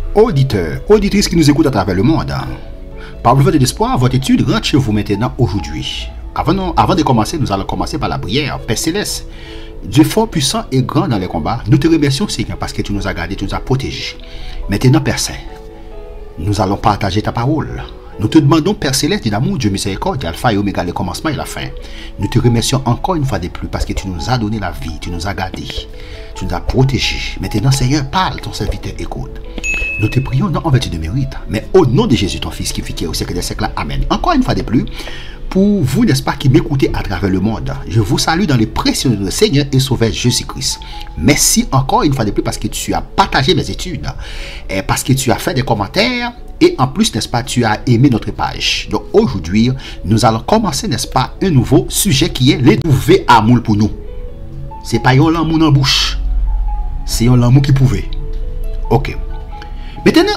Auditeurs, auditrices qui nous écoutent à travers le monde, par le vote d'espoir, votre étude rentre chez vous maintenant aujourd'hui. Avant de commencer, nous allons commencer par la prière. Père Céleste, Dieu fort, puissant et grand dans les combats, nous te remercions Seigneur parce que tu nous as gardés, tu nous as protégés. Maintenant Père Saint, nous allons partager ta parole. Nous te demandons Père Céleste, d'amour, Dieu miséricorde, Alpha et Oméga, le commencement et la fin. Nous te remercions encore une fois de plus parce que tu nous as donné la vie, tu nous as gardés, tu nous as protégés. Maintenant Seigneur, parle, ton serviteur écoute. Nous te prions non en vertu de mérite, mais au nom de Jésus, ton Fils qui vit au siècle des siècles. Amen. Encore une fois de plus, pour vous, n'est-ce pas, qui m'écoutez à travers le monde, je vous salue dans les précieux de Seigneur et Sauveur Jésus-Christ. Merci encore une fois de plus parce que tu as partagé mes études, et parce que tu as fait des commentaires, et en plus, n'est-ce pas, tu as aimé notre page. Donc aujourd'hui, nous allons commencer, n'est-ce pas, un nouveau sujet qui est les nouveaux amours pour nous. C'est pas un amour en bouche, c'est un amour qui pouvait. Ok. Maintenant,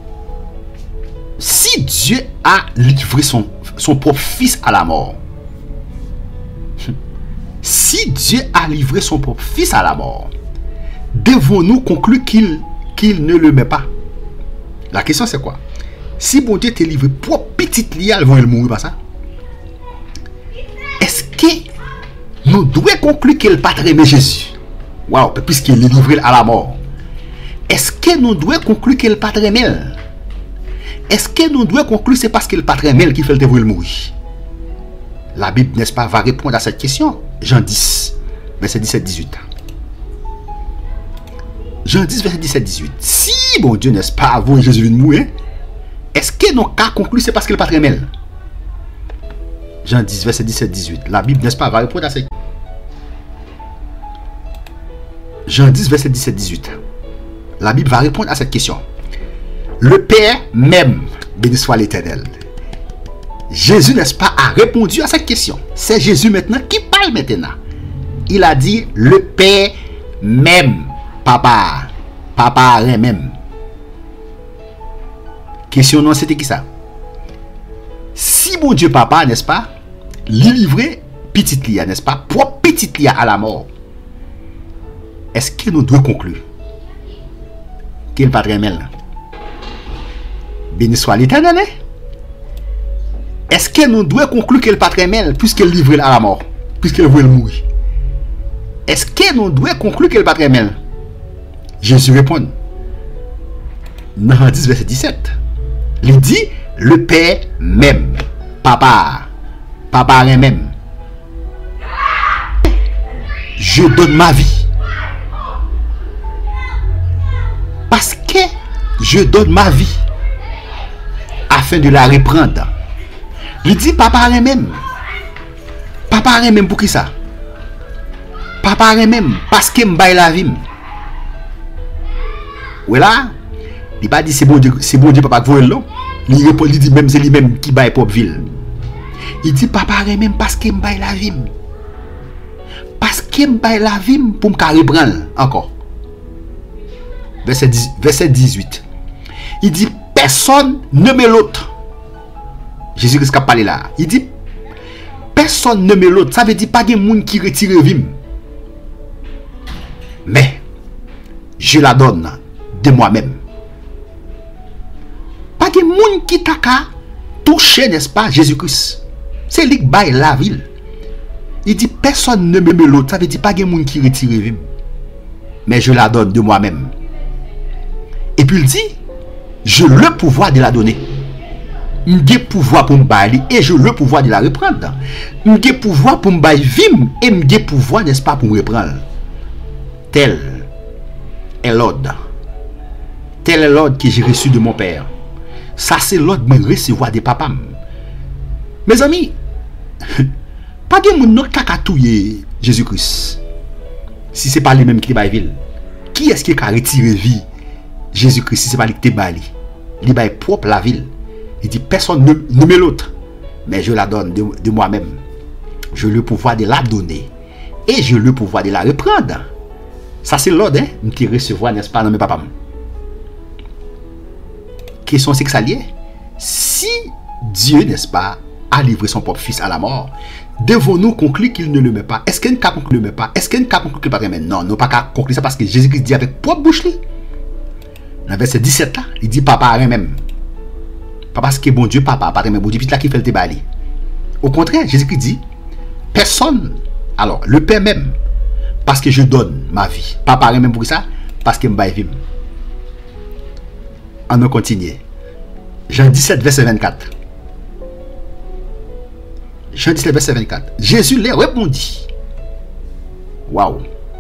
si Dieu a livré son propre fils à la mort, si Dieu a livré son propre fils à la mort, devons-nous conclure qu'il ne le met pas? La question c'est quoi? Si bon Dieu t'a livré propre petite lia, elle va mourir par ça. Est-ce que nous devons conclure qu'il n'a pas aimé Jésus? Waouh, puisqu'il est livré à la mort. Est-ce que nous devons conclure qu'il n'est pas très mal? Est-ce que nous devons conclure que c'est parce qu'il n'est pas très mal qu'il fait le mourir? La Bible, n'est-ce pas, va répondre à cette question. Jean 10, verset 17-18. Jean 10, verset 17-18. Si, bon Dieu, n'est-ce pas, vous et Jésus vient de mourir, est-ce que nous avons conclu que c'est parce qu'il n'est pas très mal? Jean 10, verset 17-18. La Bible, n'est-ce pas, va répondre à cette question. Jean 10, verset 17-18. La Bible va répondre à cette question. Le Père même, béni soit l'Éternel. Jésus, n'est-ce pas, a répondu à cette question. C'est Jésus maintenant qui parle maintenant. Il a dit, le Père même, papa même. Question non, c'était qui ça? Si mon Dieu papa, n'est-ce pas, lui livrer petite lia, n'est-ce pas, propre petite lia à la mort, est-ce que nous devons conclure qu'il n'est pas très mal? Béni soit l'Éternel. Est-ce que nous devons conclure qu'il n'est pas très mal puisqu'il est livré à la mort, puisqu'il veut mourir? Est-ce que nous devons conclure qu'il n'est pas très mal? Jésus répond dans 10 verset 17. Il dit le Père même, papa même. Je donne ma vie. Parce que je donne ma vie afin de la reprendre. Il dit papa même. Papa même pour qui ça? Papa même parce que m'baille la vie. Voilà. Il pas dit c'est bon Dieu papa qui là. Il répond, il dit même c'est lui-même qui baille propre ville. Il dit papa même parce que m'baille la vie. Parce que m'baille la vie pour me reprendre encore. Verset 18. Il dit personne ne met l'autre. Jésus-Christ a parlé là. Il dit personne ne met l'autre. Ça veut dire pas de monde qui retire vie. Mais je la donne de moi-même. Pas de monde qui t'a qu'à toucher, n'est-ce pas, Jésus-Christ. C'est lui qui baille la ville. Il dit personne ne me met l'autre. Ça veut dire pas de monde qui retire vie. Mais je la donne de moi-même. Et puis il dit, j'ai le pouvoir de la donner. J'ai le pouvoir pour me bailler et j'ai le pouvoir de la reprendre. J'ai le pouvoir pour me bailler vim et j'ai le pouvoir, n'est-ce pas, pour me reprendre. Tel est l'ordre. Tel est l'ordre que j'ai reçu de mon Père. Ça, c'est l'ordre de me recevoir des papas. Mes amis, pas de monde qui a touillé Jésus-Christ. Si ce n'est pas les mêmes qui baillent. Qui est-ce qui a retiré vie Jésus-Christ? Si ce n'est pas lui qui baille. Il baille propre la ville. Il dit personne ne met l'autre. Mais je la donne de moi-même. J'ai le pouvoir de la donner. Et j'ai le pouvoir de la reprendre. Ça c'est l'ordre, hein? Je recevoir, n'est-ce pas, dans mes papas. Question c'est que ça lié. Si Dieu, n'est-ce pas, a livré son propre fils à la mort, devons-nous conclure qu'il ne le met pas? Est-ce qu'il ne le met pas? Est-ce qu'il ne conclut qu'il ne le met pas? Non, nous pas conclure ça parce que Jésus-Christ dit avec propre bouche. Dans verset 17 là, il dit papa rien même. Pas parce que bon Dieu papa, pas bon Dieu puis là qui fait le débat. Au contraire, Jésus-Christ dit personne, alors le Père même, parce que je donne ma vie. Papa rien même pour ça, parce que me vie. On continue. Jean 17 verset 24. Jean 17 verset 24. Jésus leur répondit. Waouh.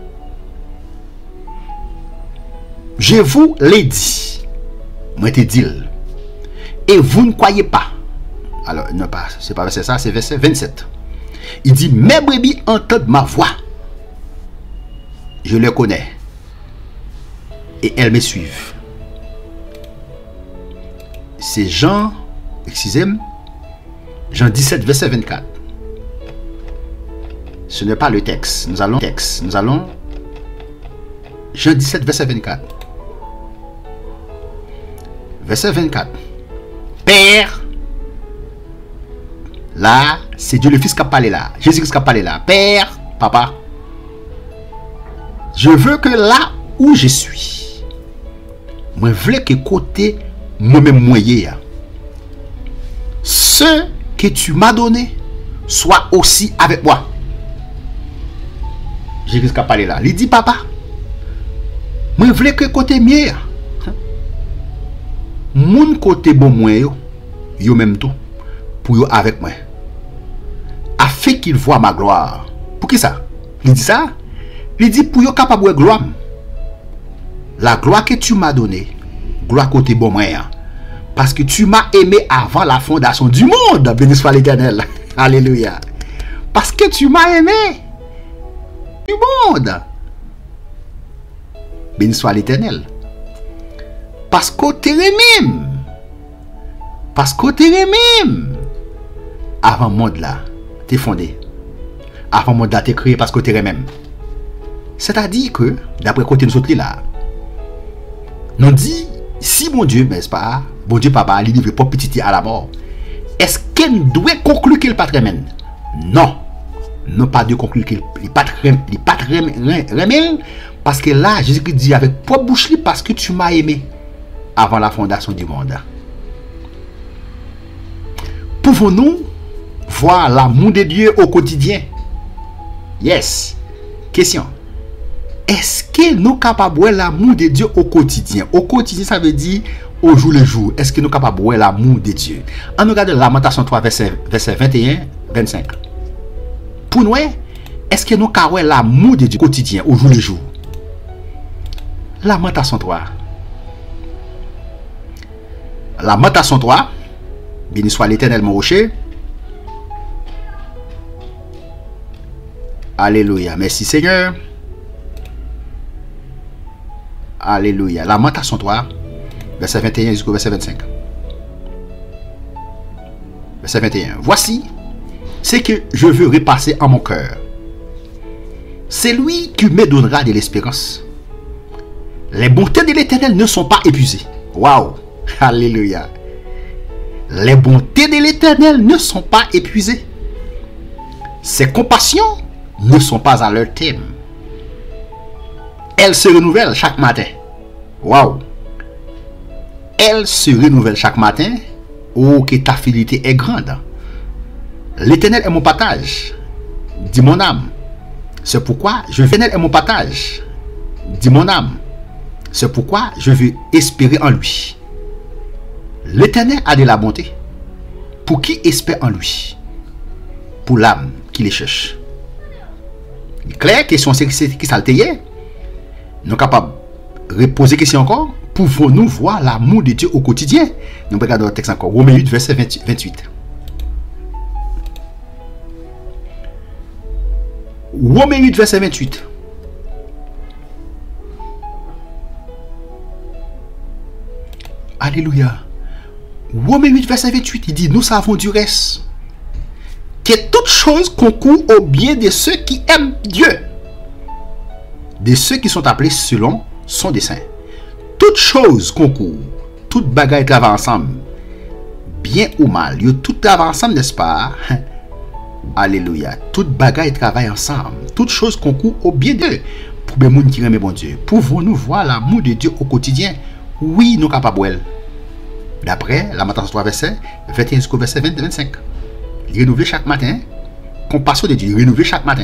Je vous l'ai dit. Moi te dis. Et vous ne croyez pas. Alors, non pas, c'est pas verset ça, c'est verset 27. Il dit, mes brebis entendent ma voix. Je les connais. Et elles me suivent. C'est Jean, excusez-moi, Jean 17, verset 24. Ce n'est pas le texte. Nous allons Jean 17, verset 24. Verset 24. Père, là, c'est Dieu le Fils qui a parlé là. Jésus-Christ qui a parlé là. Père, papa, je veux que là où je suis, moi, je veux que côté moi-même moyen, ce que tu m'as donné soit aussi avec moi. Jésus-Christ qui a parlé là. Il dit, papa, moi, je veux que côté mien, mon côté bon moi yo même tout pour yo avec moi afin qu'il voit ma gloire. Pour qui ça? Il dit ça, il dit pour yo capable de gloire, la gloire que tu m'as donnée, gloire côté bon moi, parce que tu m'as aimé avant la fondation du monde. Béni soit l'Éternel. Alléluia. Parce que tu m'as aimé du monde. Béni soit l'Éternel. Parce que tu es même. Parce que tu es même. Avant le monde là, tu es fondé. Avant le monde là, tu es créé parce que tu es même. C'est-à-dire que, d'après côté nous autres là, nous dit, si mon Dieu, n'est-ce pas, bon Dieu papa, il livre pour petit à la mort, est-ce qu'il doit conclure qu'il n'est pas très même? Non. Non pas de conclure qu'il n'est pas très même. Parce que là, Jésus-Christ dit avec propre bouche, parce que tu m'as aimé avant la fondation du monde. Pouvons-nous voir l'amour de Dieu au quotidien? Yes. Question. Est-ce que nous sommes capables de voir l'amour de Dieu au quotidien? Au quotidien, ça veut dire au jour le jour. Est-ce que nous sommes capables de voir l'amour de Dieu? On regarde Lamentation 3, verset 21-25. Pour nous, est-ce que nous sommes capables de voir l'amour de Dieu au quotidien, au jour le jour? Lamentation 3. Lamentation 3. Béni soit l'Éternel mon rocher. Alléluia. Merci Seigneur. Alléluia. Lamentation 3. Verset 21 jusqu'au verset 25. Verset 21. Voici ce que je veux repasser en mon cœur. C'est lui qui me donnera de l'espérance. Les bontés de l'Éternel ne sont pas épuisées. Waouh. Alléluia. Les bontés de l'Éternel ne sont pas épuisées. Ses compassions ne sont pas à leur terme. Elles se renouvellent chaque matin. Waouh. Elles se renouvellent chaque matin. Oh, que ta fidélité est grande. L'Éternel est mon partage, dit mon âme. C'est pourquoi je veux. L'Éternel est mon partage, dit mon âme. C'est pourquoi je veux espérer en lui. L'Éternel a de la bonté pour qui espère en lui, pour l'âme qui les cherche. Claire, question c'est qui ça le taillait. Nous sommes capables de reposer question encore. Pouvons-nous voir l'amour de Dieu au quotidien? Nous regardons le texte encore. Romains 8, verset 28. Romains 8, verset 28. Alléluia. Romains 8, verset 28, il dit, nous savons du reste que toute chose concourt au bien de ceux qui aiment Dieu, de ceux qui sont appelés selon son dessein. Toute chose concourt, toute bagaille travaille ensemble, bien ou mal, tout travaille ensemble, n'est-ce pas? Alléluia. Toute bagaille travaille ensemble, toute chose concourt au bien de Dieu. Pour les gens qui aiment bon Dieu, pouvons-nous voir l'amour de Dieu au quotidien? Oui, nous sommes capables. D'après Lamentation 3, verset 21 jusqu'au verset 25. Renouveler chaque matin. Compassion de Dieu, renouveler chaque matin.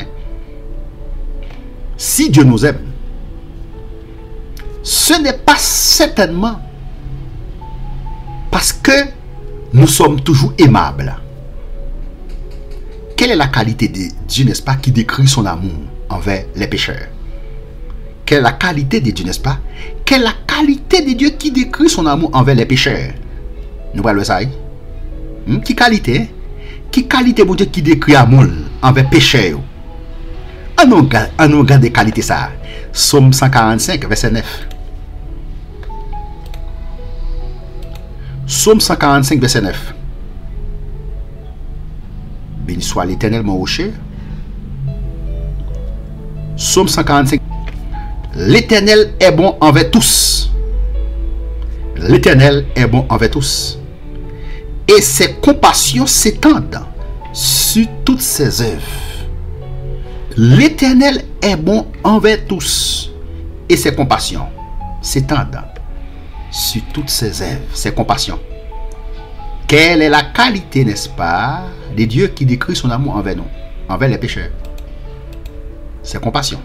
Si Dieu nous aime, ce n'est pas certainement parce que nous sommes toujours aimables. Quelle est la qualité de Dieu, n'est-ce pas, qui décrit son amour envers les pécheurs? Quelle est la qualité de Dieu, n'est-ce pas? Quelle est la qualité de Dieu qui décrit son amour envers les pécheurs? Nous parlons de ça. Qui qualité? Qui qualité, mon Dieu, qui décrit l'amour envers les pécheurs? On regarde des qualités ça. Psaume 145, verset 9. Psaume 145, verset 9. Béni soit l'Éternel, mon rocher. Psaume 145. L'Éternel est bon envers tous. L'Éternel est bon envers tous. Et ses compassions s'étendent sur toutes ses œuvres. L'Éternel est bon envers tous. Et ses compassions s'étendent sur toutes ses œuvres, ses compassions. Quelle est la qualité, n'est-ce pas, de Dieu qui décrit son amour envers nous, envers les pécheurs? C'est compassion.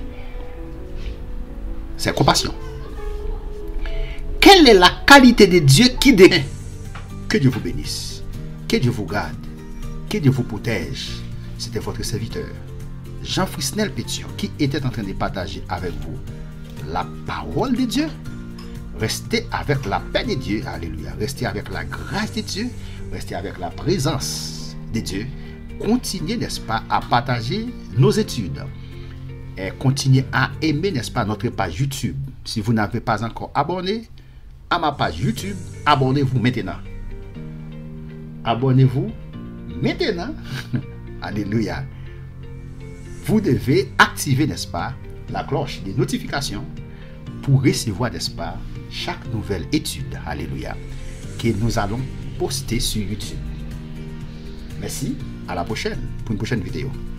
C'est compassion. Quelle est la qualité de Dieu qui décrit? Que Dieu vous bénisse. Que Dieu vous garde. Que Dieu vous protège. C'était votre serviteur, Jean Frisnel Pétion, qui était en train de partager avec vous la parole de Dieu. Restez avec la paix de Dieu. Alléluia. Restez avec la grâce de Dieu. Restez avec la présence de Dieu. Continuez, n'est-ce pas, à partager nos études. Et continuez à aimer, n'est-ce pas, notre page YouTube. Si vous n'avez pas encore abonné à ma page YouTube, abonnez-vous maintenant. Abonnez-vous maintenant. Alléluia. Vous devez activer, n'est-ce pas, la cloche des notifications pour recevoir, n'est-ce pas, chaque nouvelle étude, alléluia, que nous allons poster sur YouTube. Merci, à la prochaine pour une prochaine vidéo.